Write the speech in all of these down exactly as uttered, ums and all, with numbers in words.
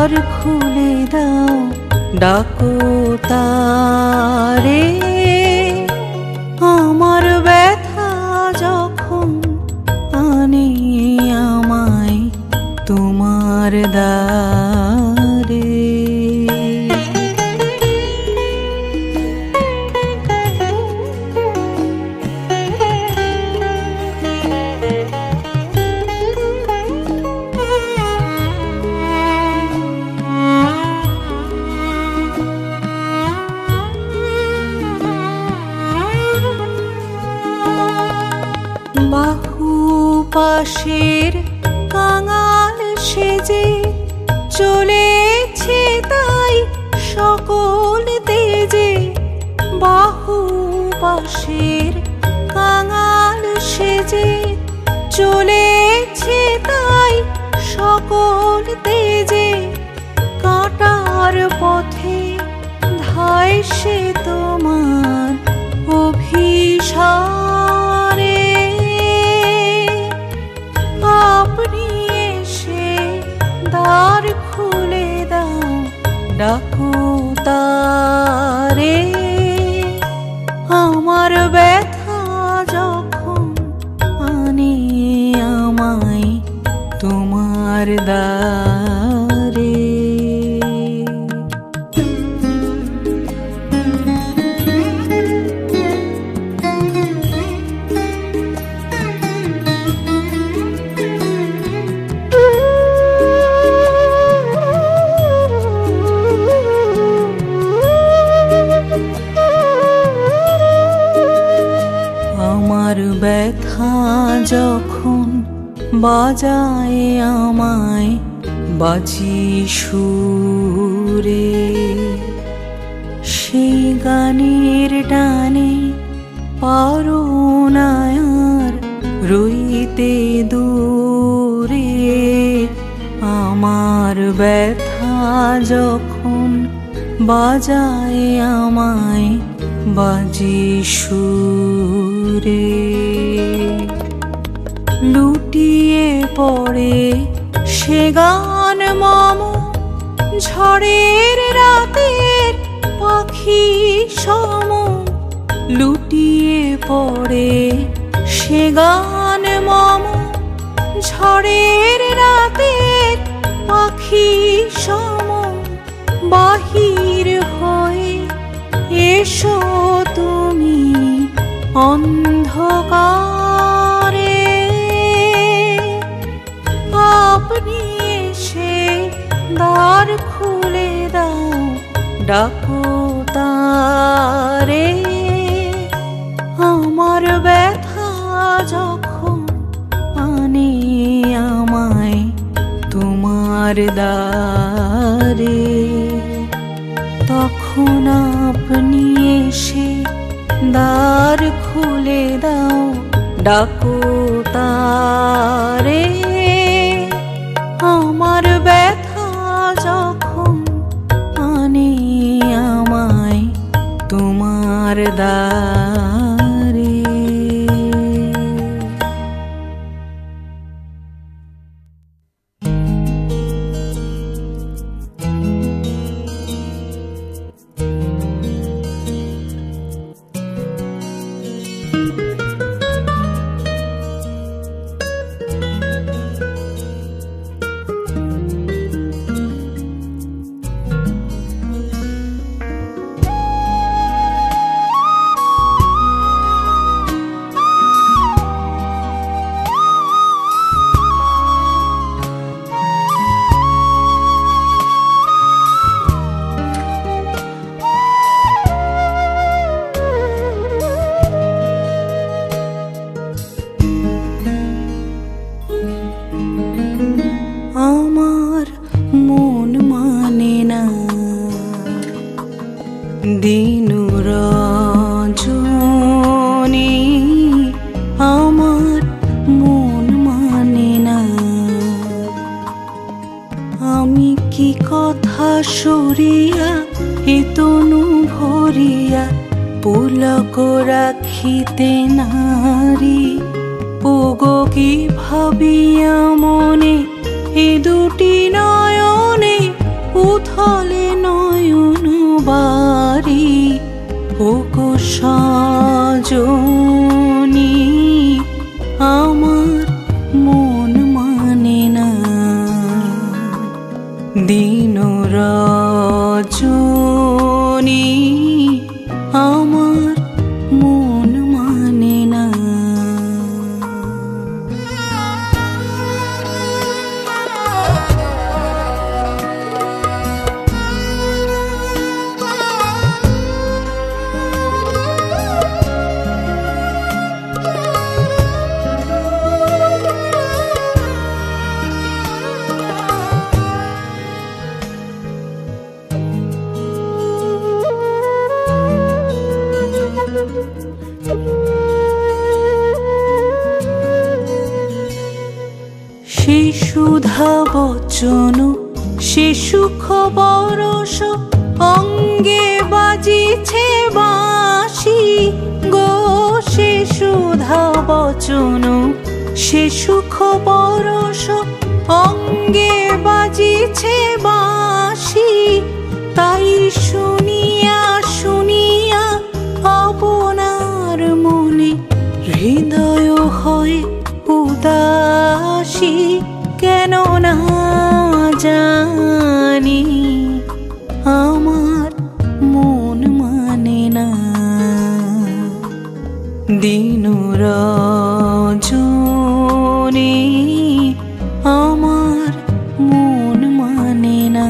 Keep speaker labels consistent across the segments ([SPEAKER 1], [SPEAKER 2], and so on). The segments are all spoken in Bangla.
[SPEAKER 1] দ্বার খুলে দাও, ডাকো তারে। আমার ব্যথা যখন আনে আমায় তোমার দ্বারে। বাহুপাশের কাঙাল সেজে চলেছে তাই সকল তেজে। বাহুপাশের কাঙাল সেজে চলেছে তাই সকল তেজে। কাঁটার পথে ধায় সে তোমার অভিসারে। আপনি এসে দ্বার খুলে দাও, ডাকো তারে। আমার ব্যথা যখন আনে আমায় তোমার দ্বারে। আমার ব্যথা যখন বাজায় আমায় বাজি সুরে, সেই গানের টানে পারো না আর রইতে দূরে। আমার ব্যথা যখন বাজায় আমায় বাজি সুরে, লুটিয়ে পড়ে সে গান মম ঝড়ের রাতের পাখি সম। লুটিয়ে পড়ে সে গান মম ঝড়ের রাতের পাখি সম। বাহির হয়ে এসো তুমি অন্ধকারে। আপনি এসে দ্বার খুলে দাও, ডাকো তারে। আমার ব্যথা যখন আনে আমায় তোমার দ্বারে, তখন আপনি এসে দ্বার খুলে দাও, ডাকো তারে। আমার ব্যথা যখন আনে আমায় তোমার দ্বারে। দিনু রজনী আমার মন মানে না। আমি কি কথা সরিয়া এ তনু ভরিয়া পুলক রাখিতে নারী। ওগো কি ভাবিয়া মনে এ দুটি নয়নে সজনী আমার মন মানে না, দিন রজনী আমার মন মানে না। সে সুধা বচন সে সুখ বরস অঙ্গে বাজিছে বাঁশি গো, সে সুধা বচন সে সুখ বরস অঙ্গে বাজিছে বাঁশি, তাই শুনিয়া শুনিয়া আপনার মনে হৃদয় হয় উদাসী, কেন না জানি আমার মন মানে না, দিন রজনী আমার মন মানে না।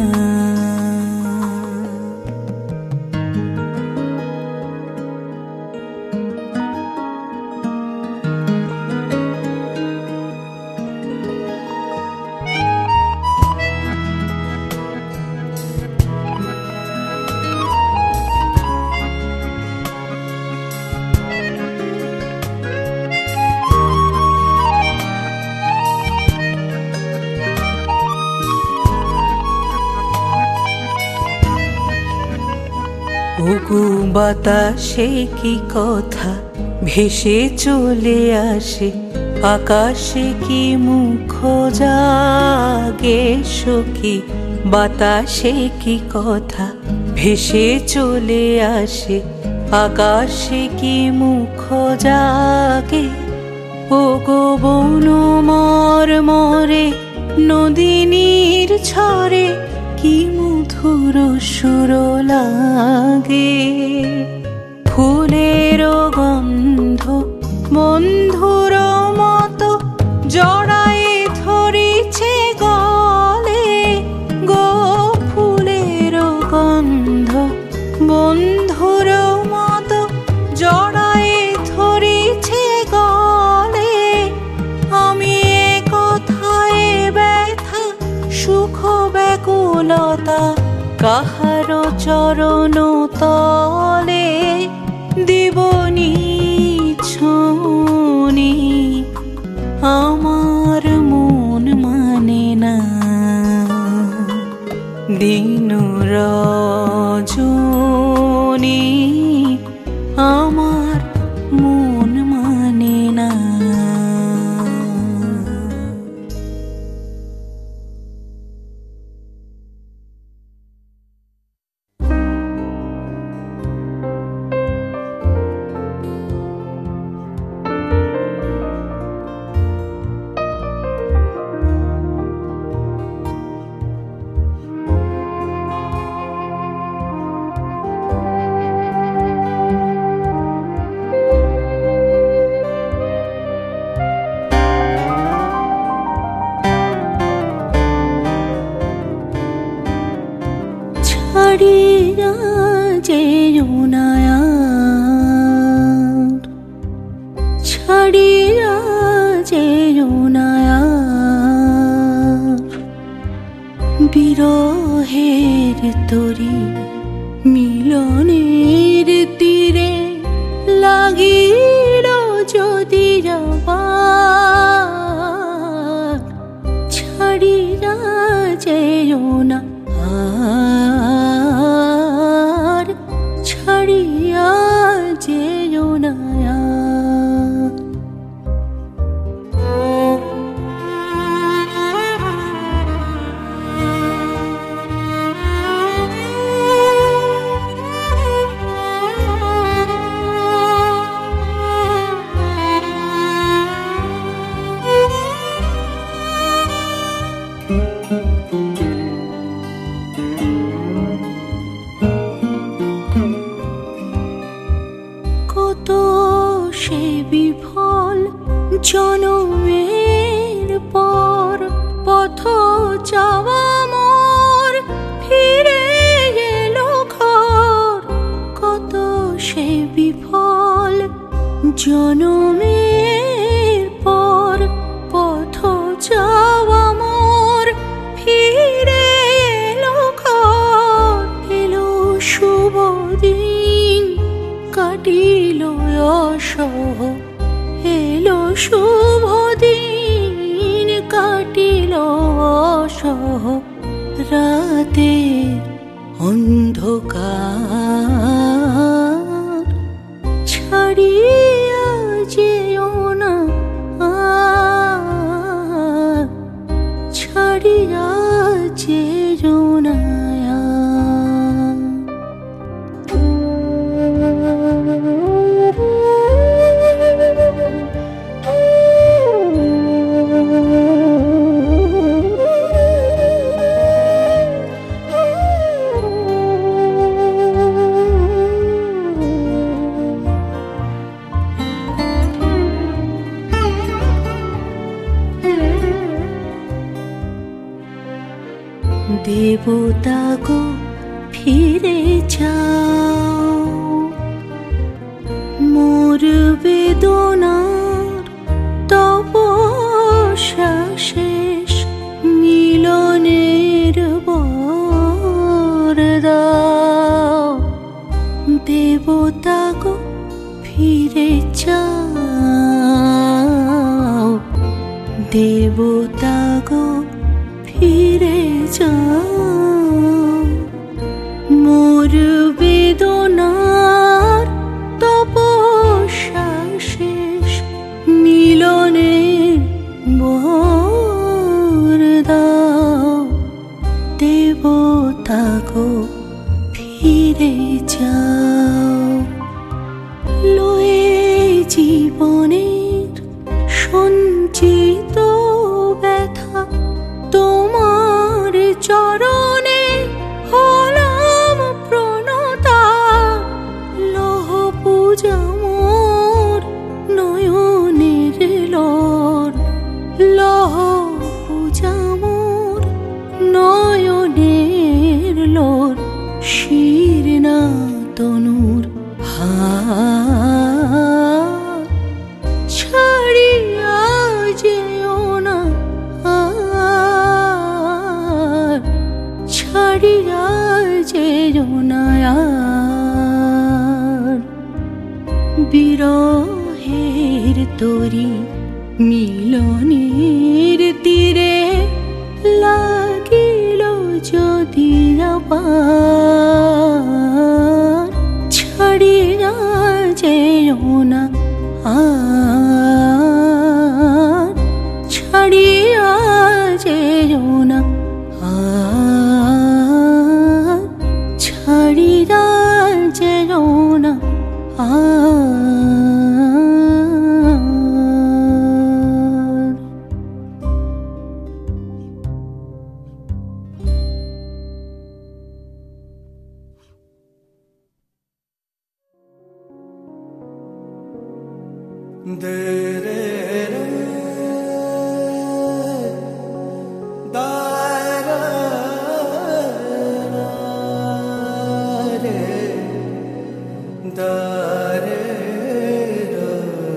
[SPEAKER 1] ওগো বাতাসে কি কথা ভেসে চলে আসে, আকাশে কি মুখ জাগে সখী, বাতাসে কি কথা ভেসে চলে আসে, আকাশে কি মুখ জাগে। ওগো বন মর মরে নদিনীর ছরে কি মধুর সুর লাগে, ফুলের গন্ধ বন্ধুর মতো জড়ায়ে ধরিছে গলে গো, ফুলের গন্ধ বন্ধুর মতো জড়ায়ে ধরিছে গলে, আমি এ কথায় ব্যথা সুখ ব্যাকুলতা কাহার চরণ তলে দিবনি ছনি, আমার মন মানে না, দিন রজনী আমার মন মানে না। ছাড়িয়া যেও না আর, ছাড়িয়া যেও না আর, বিরহের তরি মিলনের তীরে লাগিল যদি যাবার, ছাড়িয়া যেও না আর, ছাড়িয়া যেও না। কত সে বিফল জনমের পর পথ চাওয়া মোর ফিরে এলো ঘর। কত সে বিফল জনমের পর পথ চাওয়া মোর ফিরে এলো ঘর। এলো শুভ দিন কাটিল অসহ, এলো শুভ দিন কাটিল অসহ। রাতের অন্ধকার ছাড়িয়া যেও না, ছাড়িয়া যেও না। দেবতা গো ফিরে যাও, মোর বেদনার তপস্যা শেষ। মিলনের বর দাও, দেবতা গো ফিরে যাও, দেবতা গো ফিরে যাও। মোর বেদনার তপস্যা শেষ। মিলনের বর দাও, দেবতা গো ফিরে যাও। লয়ে জীবনের সঞ্চিত ব্যথা তোমার চরণে হলাম প্রণতা। লহ পূজা মোর নয়নের লর, লহ পূজা মোর নয়নের লর। শির না তনুর হার ছাড়িয়া যেও না, ছাড়িয়া যেও না। বিরহের তরি মিলনের তীরে লাগিল যদি আবার, ছাড়িয়া যেও না, ছাড়িয়া যেও না, ছাড়িয়া যেও না।
[SPEAKER 2] de re re da ra re da re ra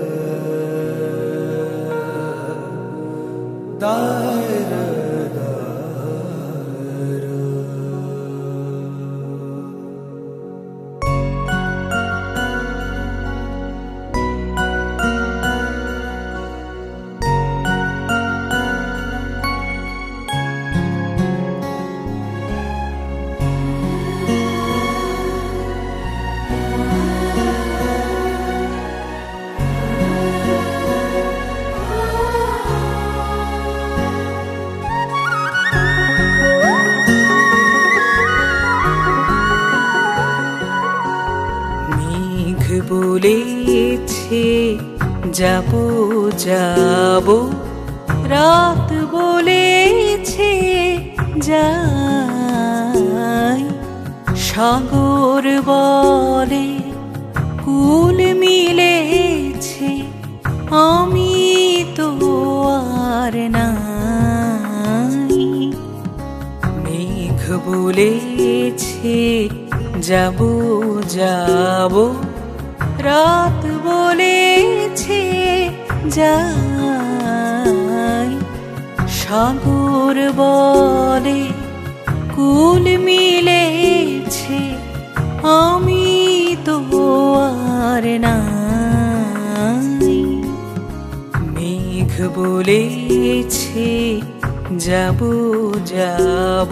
[SPEAKER 2] da ra da ra।
[SPEAKER 1] বলেছে যাব যাব, রাত বলেছে যাই সাগর বলে কুল মিলেছে আমি তো আর নাই মেঘ বলেছে যাব যাব রাত বলেছে যাই সাগর বলে কুল মিলেছে আমি তো আর নাই মেঘ বলেছে যাব যাব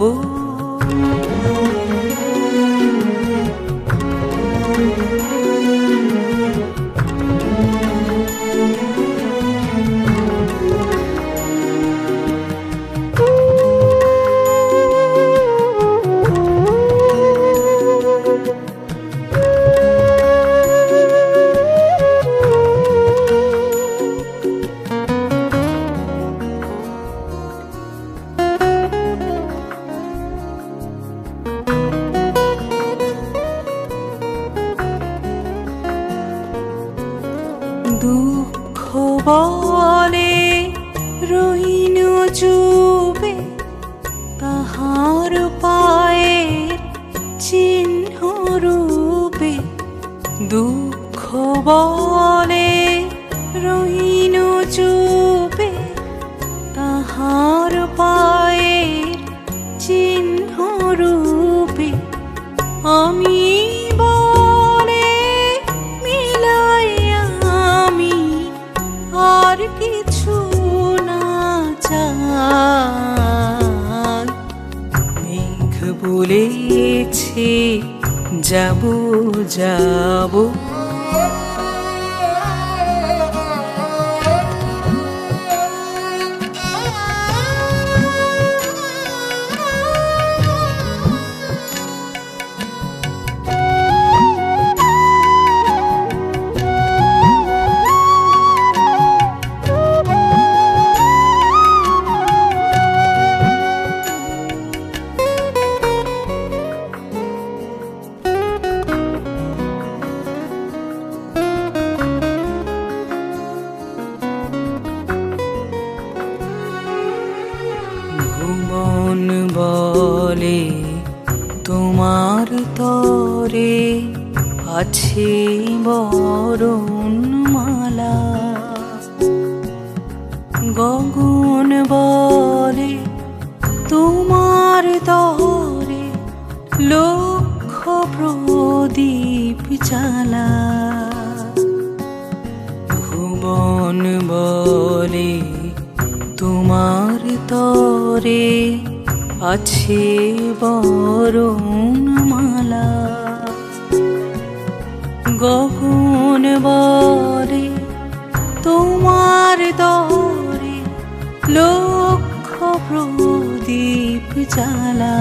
[SPEAKER 1] দুঃখ বলে রহিন চুবে তাহার পায়ের চিহ্ন রূপে দুঃখ বলে রহিন চুবে তাহার পায়ের চিহ্ন রূপে আমি আর কিছু না চাই মেঘ বলেছে যাব যাব ভুবন বলে তোমার তরে আছে বরণমালা গগন বলে তোমার তরে লক্ষ প্রদীপ জ্বালা ভুবন বলে তোমার তরে আছে বরণমালা গগন বলে তোমার তরে লক্ষ প্রদীপ জ্বালা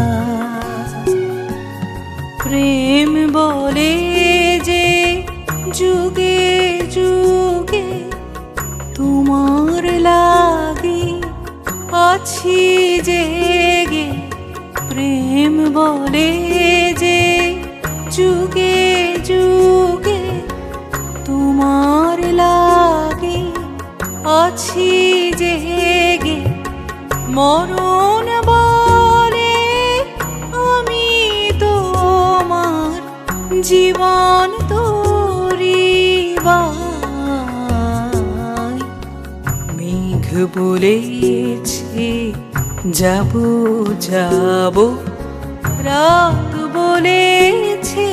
[SPEAKER 1] প্রেম বলে যে যুগে যুগে তোমার লাগি আছি জেগে প্রেম বলে যে যুগে যুগে তোমার লাগি আছি জেগে মরণ বলে আমি তোমার জীবন তোরিবাই মেঘ বলেছে যাব যাব রাত বলেছে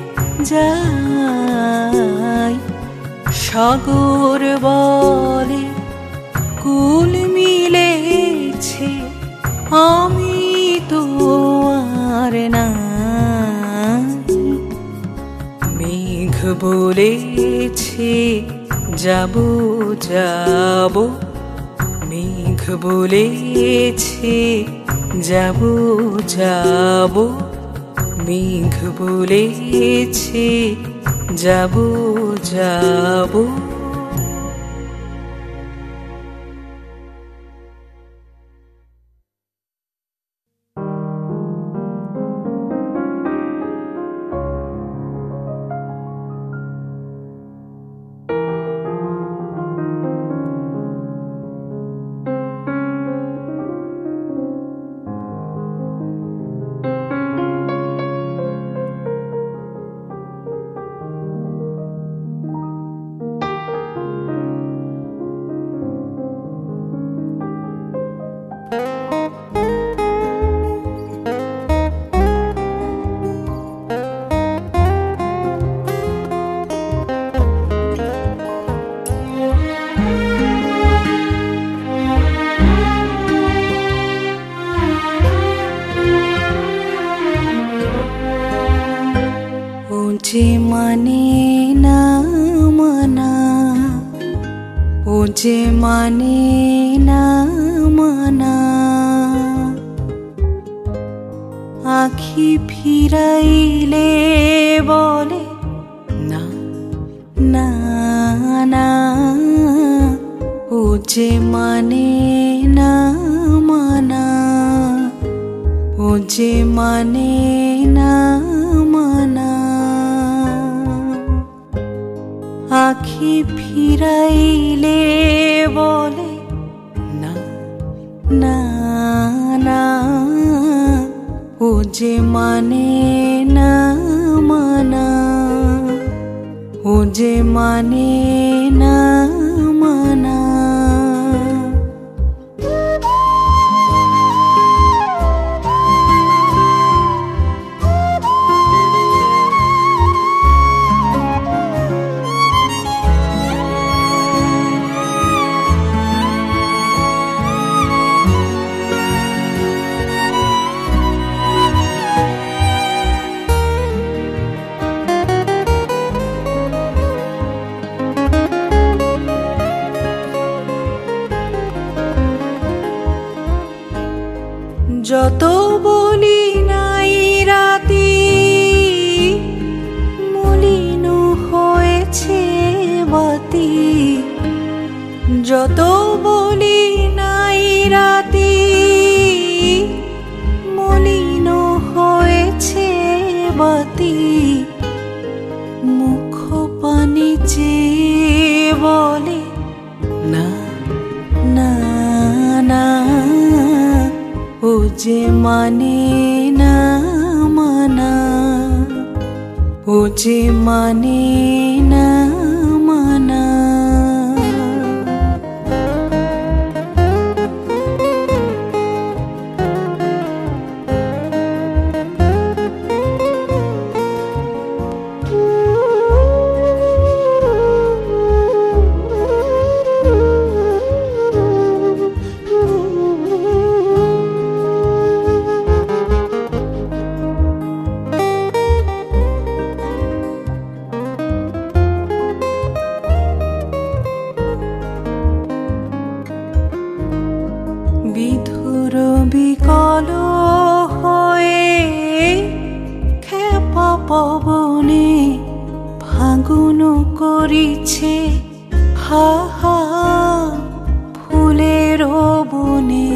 [SPEAKER 1] যাই সাগর বলে কুল মিলেছে আমি তো আর নাই মেঘ বলেছে যাব যাব মেঘ বলেছে যাব যাব মেঘ বলেছে যাব যাব যে মানে না মানা, ও যে মানে না মানা, আখি ফিরাইলে বলে না না না, ও যে মানে না মানা, ও যে মানে না মানা, আখি ফিরাইলে বলে না না না, ও যে মানে না মানা, ও যে মানে না মানা। যত বলি নাই রাতি, মলিন হয়েছে বাতি, যত বলি নাই রাতি, মলিন হয়েছে বাতি, মুখ পানি চেয়ে বলে না না না, ও যে মানে না মানা, ও যে মানে না মানা। বিধুর বিকল হয়ে খেপা পবনে ফাগুন করিছে হা হা ফুলের বনে,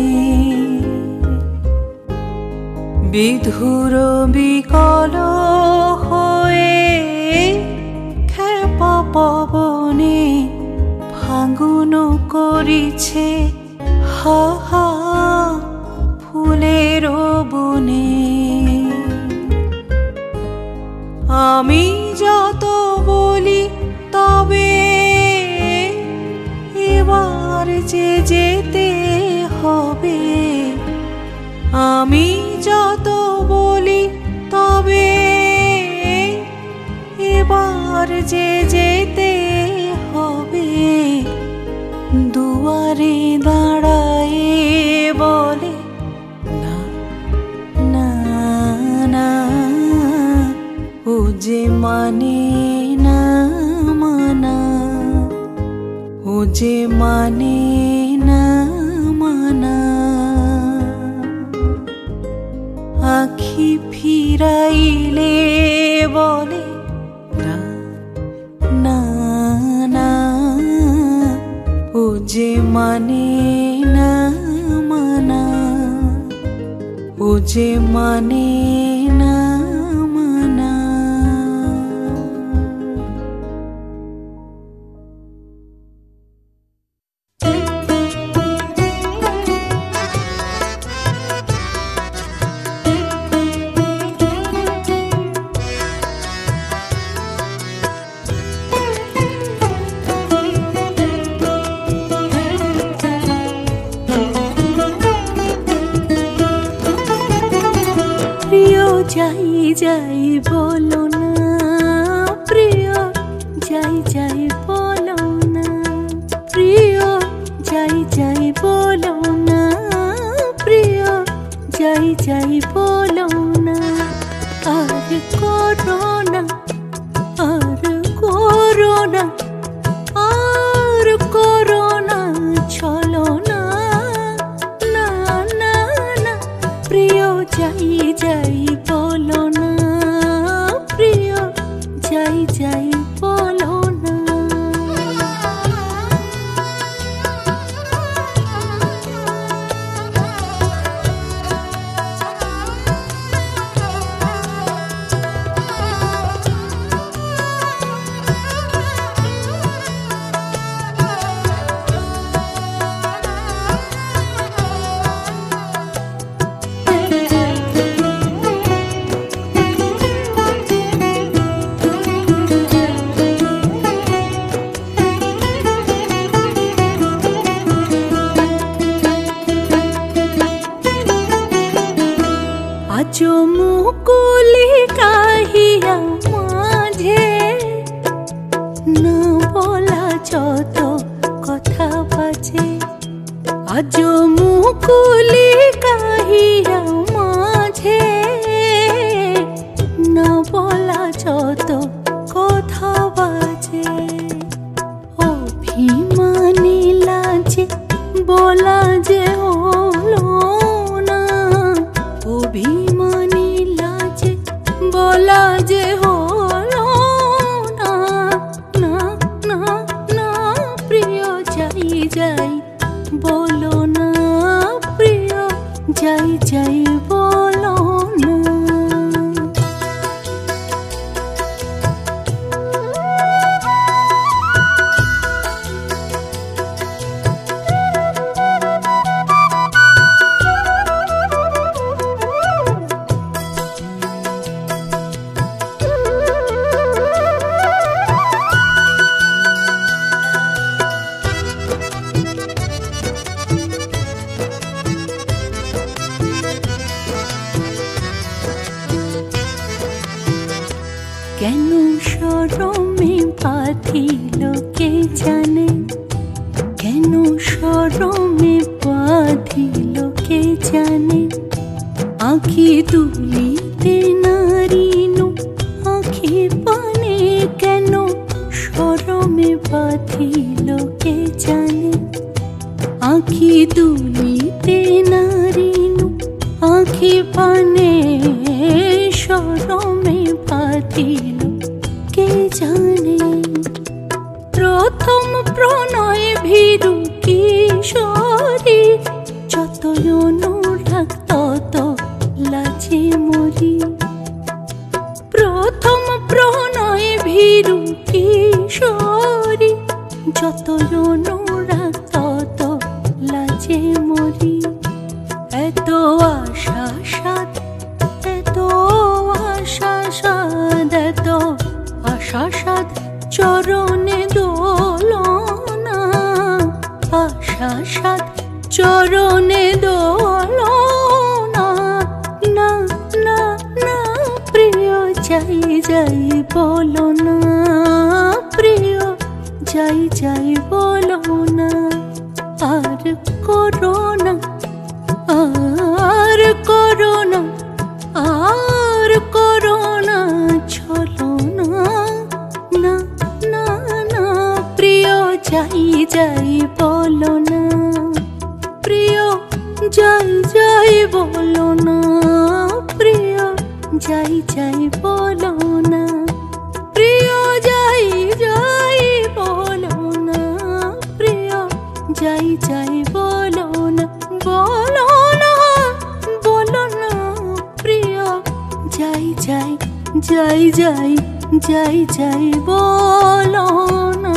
[SPEAKER 1] বিধুর বিকল হয়ে খেপা পবনে ফাগুন করিছে হা হা ফুলের বনে। আমি যত বলি তবে এবার যে যেতে হবে, আমি যত বলি তবে এবার যে যেতে হবে, দুয়ারে দাঁড়ায়ে বলে না না না, ও যে মানে না মানা, ও যে মানে না মানা, আখি ফিরাইলে বলে না না না, ও যে মানে না মানা, ও যে মানে না মানা। যাই যাই বলো না প্রিয়, যাই যাই বলো না প্রিয়, যাই যাই বলো না প্রিয়, যাই যাই বলো না। আর করো না, আর করো না, আর করো না চলো না, না না না প্রিয়, যাই যাই বলো না প্রিয়, যাই যাই বলো না। আজো মুকুলি কাহিয়া মাঝে না বলা যত কথা বাজে, আজো মুকুলি কাহিয়া মাঝে না বলা যত কথা বাজে, অভিমানী লাজে বলা যে হলো না, অভিমানী লাজে বলা যে হলো না, না না না প্রিয়, যাই যাই বলো না প্রিয়, যাই যাই বলো না। কেন শরমে বাঁধিল কে জানে, কেন শরমে বাঁধিল কে জানে, আঁখি তুলিতে নারিনু আঁখি পানে, কেন শরমে বাঁধিল কে জানে, আঁখি তুলিতে নারিনু আঁখি পানে, শরমে বাঁধিল কে জানে। প্রথম প্রণয় ভীরু কিশোরী, যতই অনুরাগ তত লাজে মরি, প্রথম প্রণয় ভীরু কিশোরী, যতই অনুরাগ তত লাজে মরি, এত আশা সাদ, এত আশা সাদ, এত আশা সাদ চরণে দোলনা, আশা সাদ চরণে দোলনা, না না না প্রিয়, যাই যাই বলো না প্রিয়, যাই যাই বলো না। আর করো না, আর করো না, আর করো না চলো না, না না না প্রিয়, যাই যাই বলো না প্রিয়, যাই যাই বলো না প্রিয়, যাই যাই বলো না প্রিয়, যাই যাই বলো না প্রিয়, যাই যাই বলো না, বলো না বলো না প্রিয়, যাই যাই যাই যাই যাই যাই বলো না।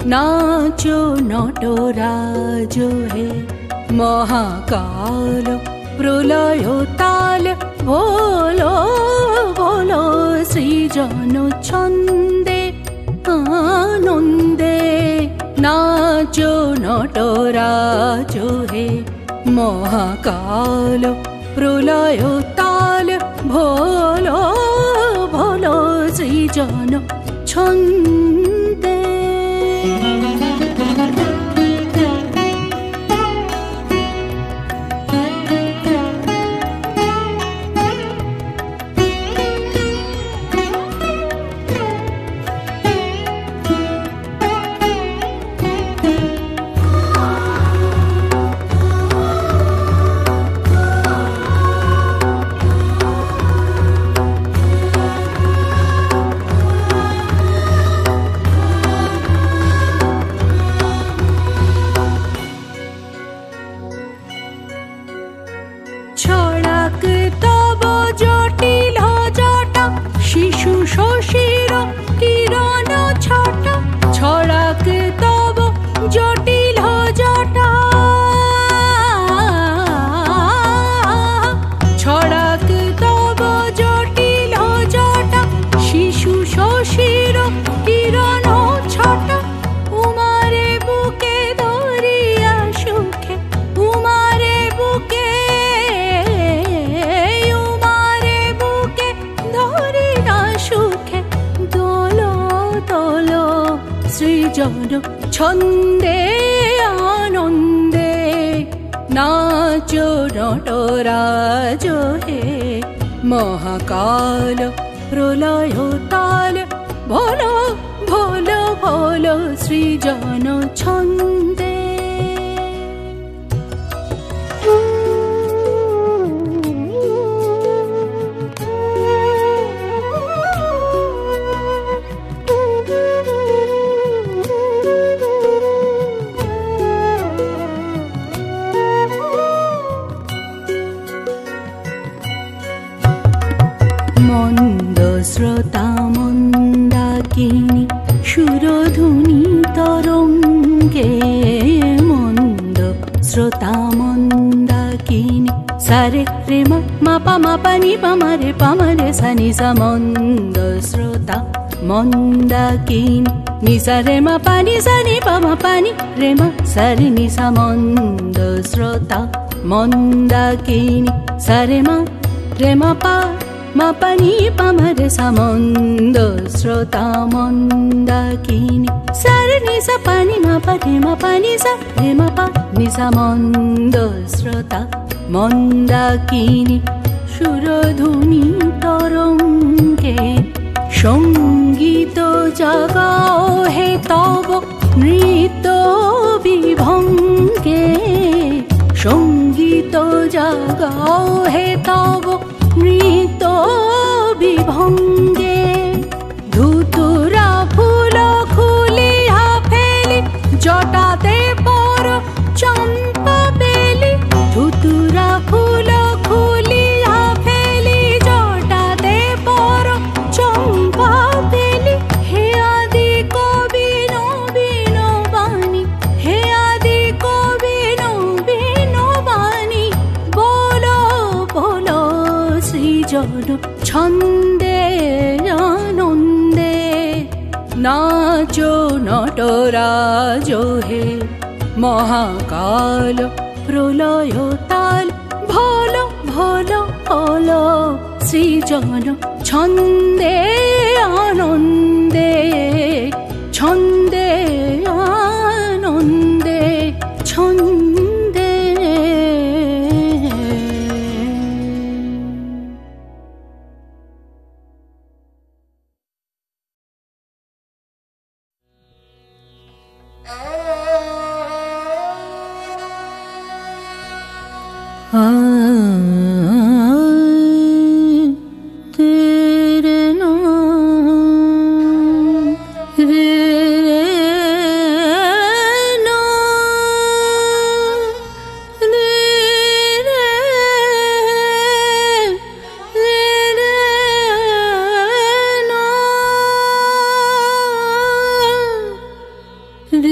[SPEAKER 1] नाचो नटराज हे महाकाल प्रलय ताल बोलो बोलो सृजन छंदे आनंदे नाचो नटराज हे महाकाल प्रलय ताल भोलो भोलो सृजन छंदे छंदे आनंदे नाचो नटराज हे महाकाल प्रलय ताल भोलो भोलो भोलो सृजन छंदे मंद श्रोता मंदाकिनी सुरधुनी तरंगे मंद श्रोता मंदाकिनी सारे रे मा मा पा मा पा नि पा मा रे पा मा रे सा नि सा मंद श्रोता मंदाकिनी नि सा रे मा पा नि सा नि पा मा पा नि रे मा सा रे नि सा मंद श्रोता मंदाकिनी सा रे मा रे मा पा मा पा नि पा मा रे सा मंद श्रोता मंदाकिनी सा रे नि सा पा नि मा पा रे मा पा नि सा रे मा पा नि सा मंद श्रोता मंदाकिनी सुरधुनी तरंगे संगीत जगाओ हे तब नृत्य विभंगे संगीत जगाओ हे तब नृत्य विभंगे धुतुरा फूल खुलिया फेली जटाते पर चंपा बेली धुतुरा फूल खुलिया फेली जटाते पर चंपा बेली हे आदि कवि नवीन बानी हे आदि कवि नवीन बानी बोलो बोलो सृजन छंदे आनंदे नाचो नटराज हे महाकाल प्रलय ताल भोलो भोलो भोलो सृजन छंदे आनंदे छंदे आनंदे छंदे आ तेरे नाम रे नाम रे रे रे नाम रे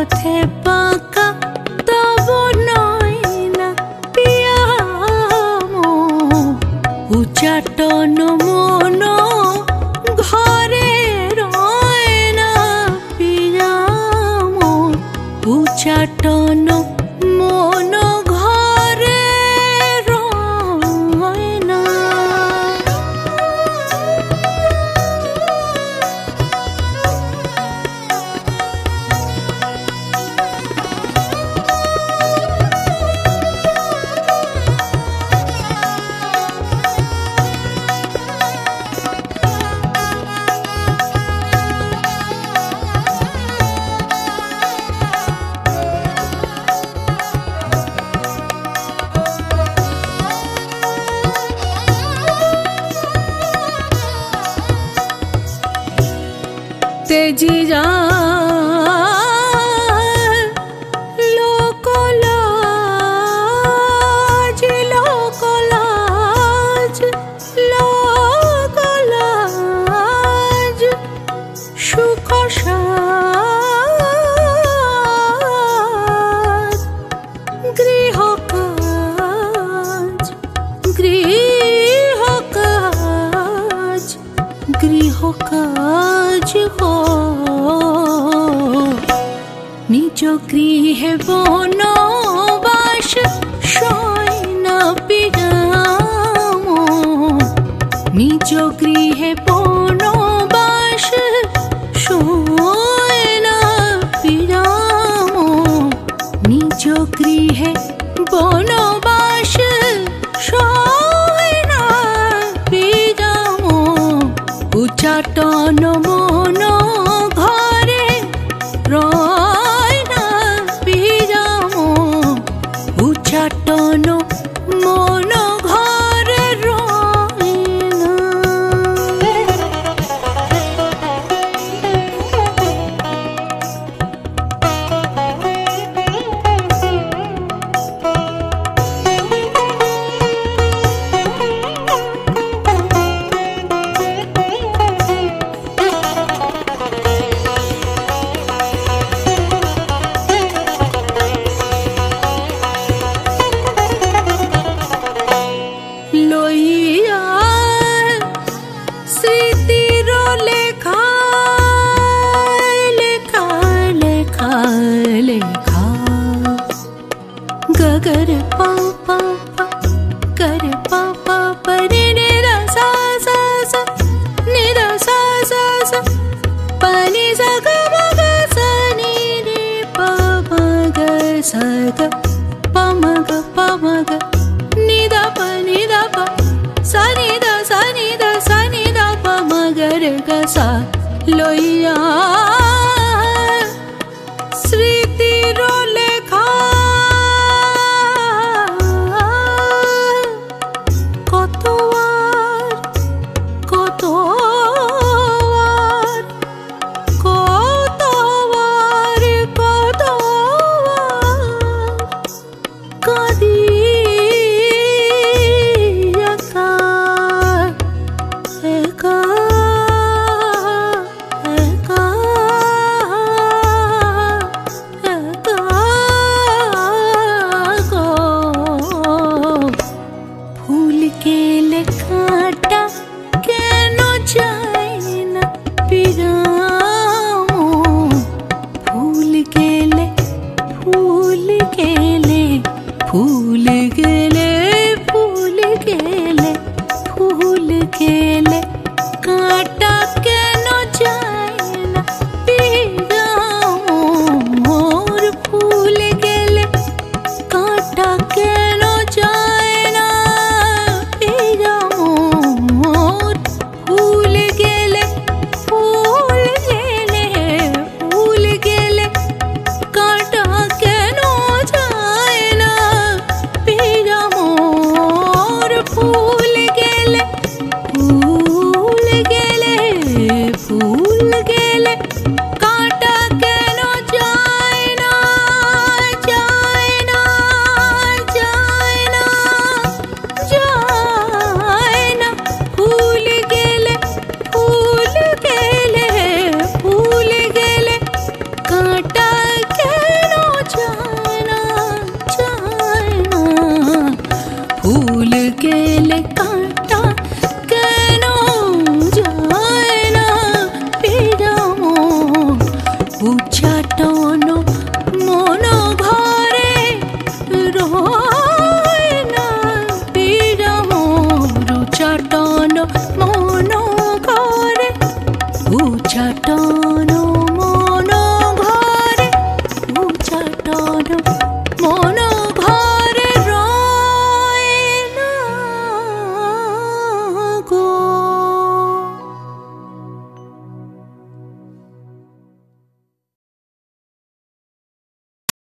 [SPEAKER 1] পথে বাঁকা তব নয়না পিয়াম উচ্চাটন মন ঘরে রয়না পিয়াম উচ্চাটন মন ঘরে রয়না। তেজি যা লোকলাজ লোকলাজ লোকলাজ সুখ সাজ গৃহ কাজ গৃহ কাজ গৃহ কাজ হো নিজ গৃহে বনবাস শয়না পিয়াম নিজ গৃহে বনবাস শয়না পিয়াম নিজ গৃহে বনবাস শয়না পিয়াম উচ্চাটন মন ঘরে রয়না পিয়াম উচ্চাটন মন ঘরে রয়না। লইয়া স্মৃতির লেখা লেখা লেখা লেখা গগর পা পা পা গর পা পা পা রে রে রা সা সা সা নি রা সা সা সা পা নি সা গ ম গ সা নি রে পা মা গ সা গ পা ম গ পা ম গ নি da pa ni da pa sa ni da sa ni da sa ni da pa ma ga re ga sa loya